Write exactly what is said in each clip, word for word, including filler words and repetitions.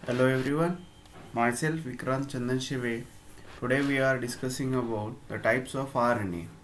Hello everyone, myself Vikrant Chandan Shive. Today we are discussing about the types of R N A.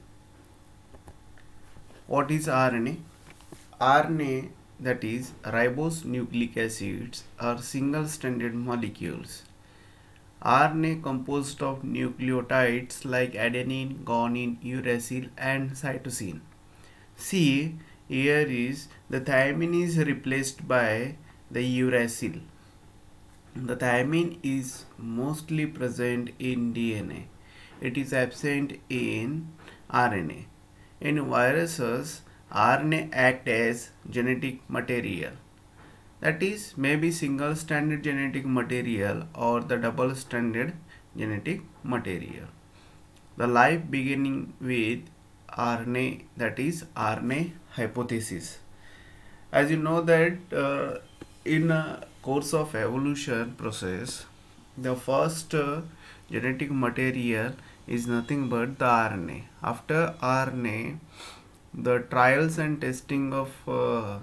What is R N A? R N A, that is ribose nucleic acids, are single-stranded molecules. R N A composed of nucleotides like adenine, guanine, uracil and cytosine. See, here is the thymine is replaced by the uracil. The thymine is mostly present in D N A. It is absent in R N A. In viruses, R N A acts as genetic material. That is, maybe single-stranded genetic material or the double-stranded genetic material. The life beginning with R N A, that is R N A hypothesis. As you know that uh, in a course of evolution process, the first uh, genetic material is nothing but the R N A. After R N A, the trials and testing of uh,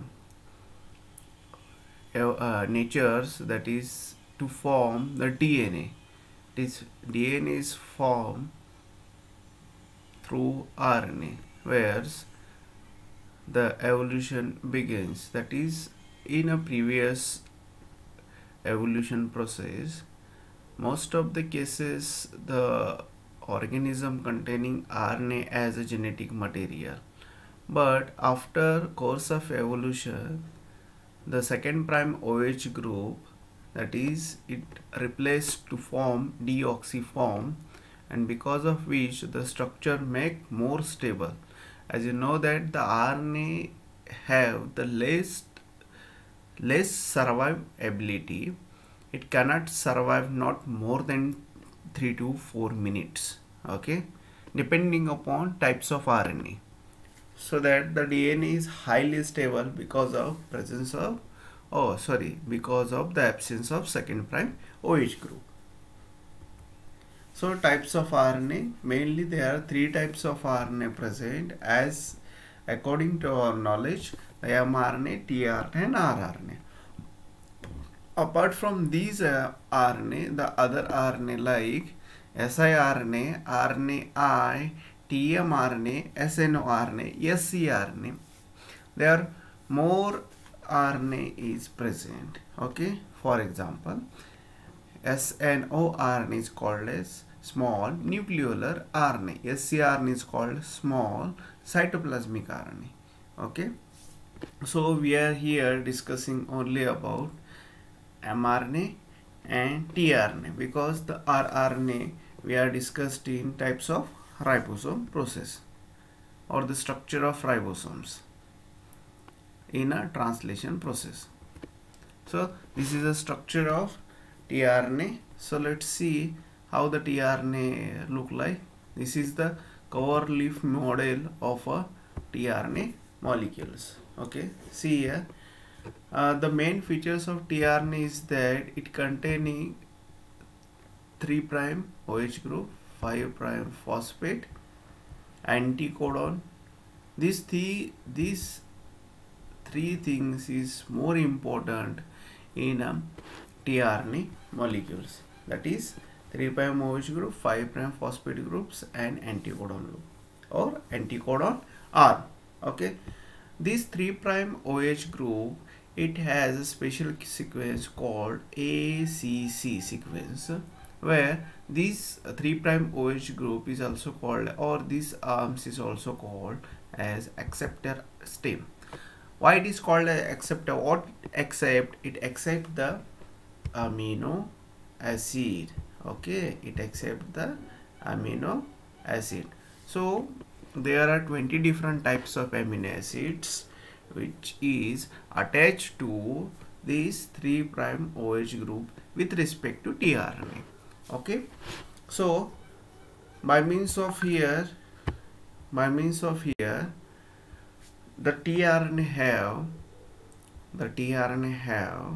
uh, natures, that is to form the D N A. This D N A is formed through R N A, whereas the evolution begins. That is, in a previous evolution process, most of the cases the organism containing R N A as a genetic material, but after course of evolution, the second prime OH group, that is it replaced to form deoxyform, and because of which the structure make more stable. As you know that the R N A have the less less survivability. It cannot survive not more than three to four minutes, okay, depending upon types of R N A. So that the D N A is highly stable because of presence of oh sorry because of the absence of second prime OH group. So types of R N A, mainly there are three types of R N A present as according to our knowledge: the mRNA, tRNA and rRNA. Apart from these uh, R N A, the other R N A like siRNA, RNAi, tmRNA, snRNA, scRNA, there are more R N A is present. Okay, for example, snORNA is called as small nucleolar R N A, scRNA is called small cytoplasmic R N A. Okay, so we are here discussing only about mRNA and tRNA because the rRNA we are discussed in types of ribosome process or the structure of ribosomes in a translation process. So this is the structure of tRNA. So let's see how the tRNA look like. This is the cover leaf model of a tRNA molecules. Okay, see here. Uh, the main features of tRNA is that it containing three prime OH group, five prime phosphate, anticodon. These three these three things is more important in um, tRNA molecules. That is three prime OH group, five prime phosphate groups and anticodon group or anticodon R. Okay, this three prime OH group, it has a special sequence called A C C sequence, where this three prime OH group is also called, or this arms is also called as acceptor stem. Why it is called as acceptor? What accept? It accept the amino acid. Okay, it accept the amino acid. So there are twenty different types of amino acids which is attached to this three prime OH group with respect to tRNA. Okay, so by means of here by means of here the tRNA have the tRNA have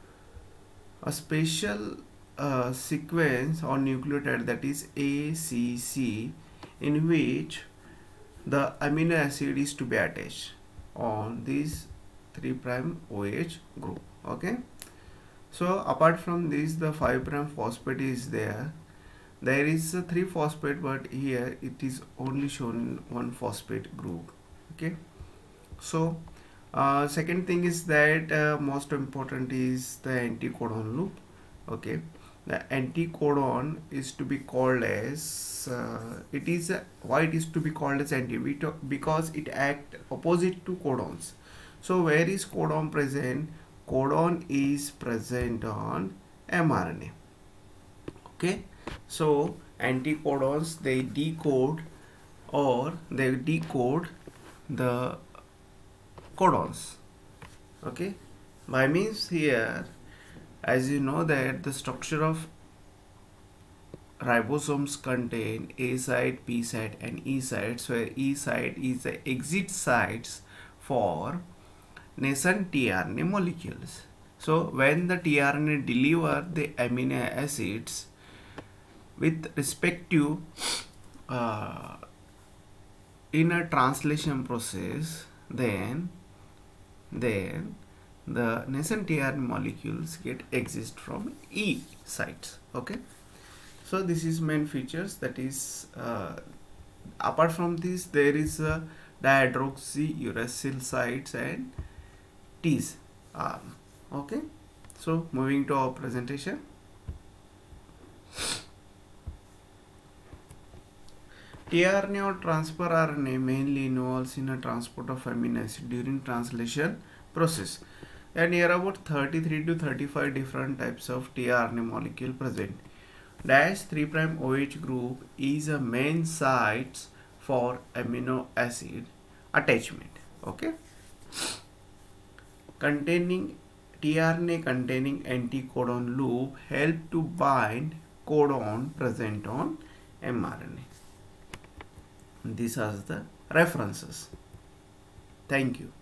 a special uh, sequence or nucleotide, that is A C C, in which the amino acid is to be attached on this three prime OH group. Okay, So apart from this, the five prime phosphate is there. There is a three phosphate, but here it is only shown in one phosphate group. Okay. So uh, second thing is that uh, most important is the anticodon loop. Okay. The anticodon is to be called as uh, it is uh, why it is to be called as anti, because it act opposite to codons. So where is codon present? Codon is present on mRNA. Okay, so anticodons, they decode or they decode the codons. Okay, by means here, as you know that the structure of ribosomes contain A site, P site and E sites, where E site is the exit sites for nascent tRNA molecules. So when the tRNA deliver the amino acids with respect to uh, in a translation process, then then the nascent tRNA molecules get exist from E sites. Okay, so this is main features. That is uh, apart from this, there is a dihydroxyuracil sites and T's arm. Okay, so moving to our presentation. tRNA or transfer R N A mainly involves in a transport of amino acid during translation process, and here about thirty-three to thirty-five different types of tRNA molecule present. Dash three prime OH group is a main site for amino acid attachment. Okay, containing tRNA containing anticodon loop help to bind codon present on mRNA. These are the references. Thank you.